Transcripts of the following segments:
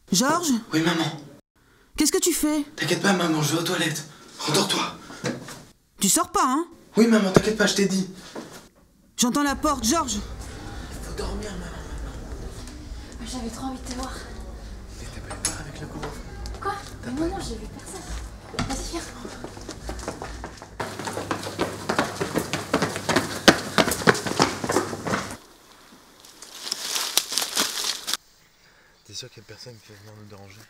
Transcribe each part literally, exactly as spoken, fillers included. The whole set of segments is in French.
Georges? Oui, maman. Qu'est-ce que tu fais? T'inquiète pas, maman, je vais aux toilettes. Rendors-toi. Tu sors pas, hein? Oui, maman, t'inquiète pas, je t'ai dit. J'entends la porte, Georges. Faut dormir, maman. J'avais trop envie de te voir. Mais t'as pas eu peur avec le couvre-feu? Quoi? Mais non, non, j'ai vu personne. Vas-y, viens. T'es sûr qu'il y a personne qui va venir nous déranger?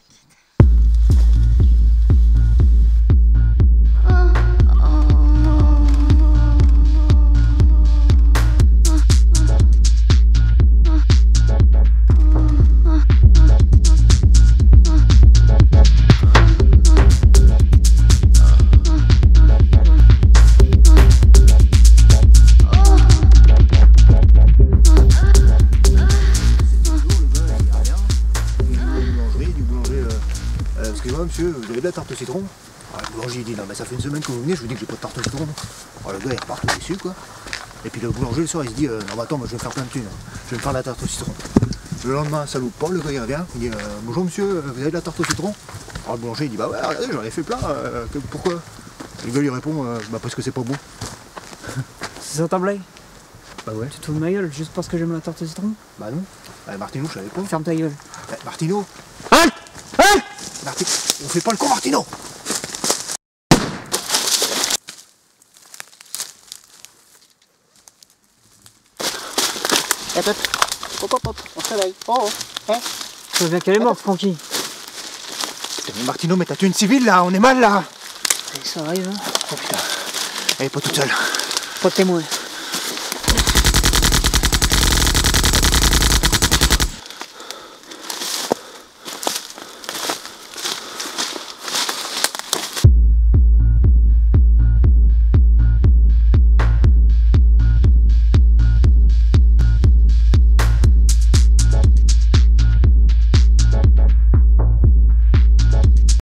Excusez-moi monsieur, vous avez de la tarte au citron? Ah, le boulanger il dit non mais ça fait une semaine que vous venez, je vous dis que j'ai pas de tarte au citron. Alors le gars il repart tout déçu quoi. Et puis le boulanger le soir il se dit euh, non bah attends moi je vais faire plein de thunes, je vais me faire de la tarte au citron. Le lendemain ça loupe pas, le gars il revient, il dit euh, bonjour monsieur, vous avez de la tarte au citron? Alors le boulanger il dit bah ouais regardez j'en ai fait plein, euh, que, pourquoi? Et le gars lui répond euh, bah parce que c'est pas bon. C'est ça ta blague? Bah ouais. Tu te fous de ma gueule juste parce que j'aime la tarte au citron? Bah non. Bah, Martino je savais pas. Ferme ta gueule. Bah, Martino. Hein? Hein? Martino, on fait pas le con Martino. Hop hop, hop hop hop, on se réveille. Oh oh, hein? Tu veux bien qu'elle est morte, Francky? Putain mais Martino mais t'as tué une civile là, on est mal là. Ça arrive, hein? Oh putain, elle est pas toute seule. Pas de témoin.